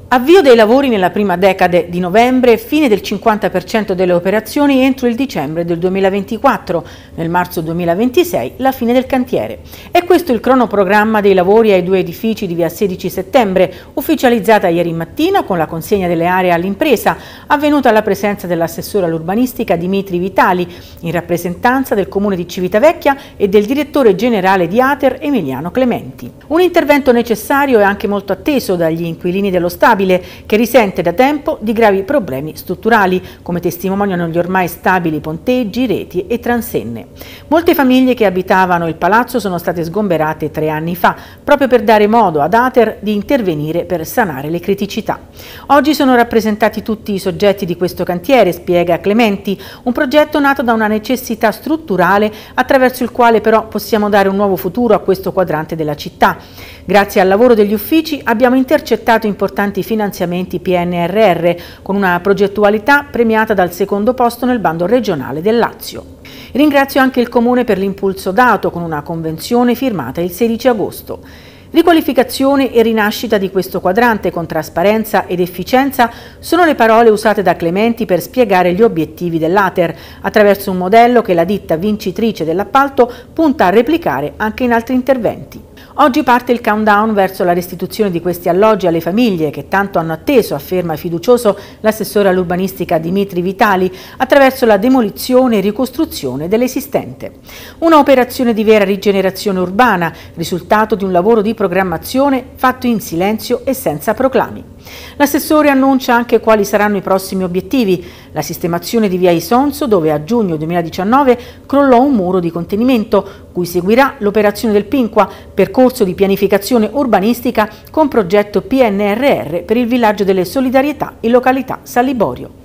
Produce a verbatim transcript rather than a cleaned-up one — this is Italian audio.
Avvio dei lavori nella prima decade di novembre e fine del cinquanta per cento delle operazioni entro il dicembre del duemilaventiquattro, nel marzo duemilaventisei la fine del cantiere. È questo il cronoprogramma dei lavori ai due edifici di via sedici settembre, ufficializzata ieri mattina con la consegna delle aree all'impresa, avvenuta alla presenza dell'assessore all'urbanistica Dimitri Vitali, in rappresentanza del comune di Civitavecchia e del direttore generale di Ater Emiliano Clementi. Un intervento necessario e anche molto atteso dagli inquilini dello stabile, che risente da tempo di gravi problemi strutturali, come testimoniano gli ormai stabili ponteggi, reti e transenne. Molte famiglie che abitavano il palazzo sono state sgomberate tre anni fa, proprio per dare modo ad Ater di intervenire per sanare le criticità. Oggi sono rappresentati tutti i soggetti di questo cantiere, spiega Clementi, un progetto nato da una necessità strutturale attraverso il quale però possiamo dare un nuovo futuro a questo quadrante della città. Grazie al lavoro degli uffici abbiamo intercettato importanti finanziamenti P N R R con una progettualità premiata dal secondo posto nel bando regionale del Lazio. Ringrazio anche il Comune per l'impulso dato con una convenzione firmata il sedici agosto. Riqualificazione e rinascita di questo quadrante con trasparenza ed efficienza sono le parole usate da Clementi per spiegare gli obiettivi dell'Ater, attraverso un modello che la ditta vincitrice dell'appalto punta a replicare anche in altri interventi. Oggi parte il countdown verso la restituzione di questi alloggi alle famiglie che tanto hanno atteso, afferma fiducioso l'assessore all'urbanistica Dimitri Vitali, attraverso la demolizione e ricostruzione dell'esistente. Una operazione di vera rigenerazione urbana, risultato di un lavoro di programmazione fatto in silenzio e senza proclami. L'assessore annuncia anche quali saranno i prossimi obiettivi: la sistemazione di via Isonzo, dove a giugno duemiladiciannove crollò un muro di contenimento, cui seguirà l'operazione del Pinqua, percorso di pianificazione urbanistica con progetto P N R R per il villaggio delle solidarietà in località San Liborio.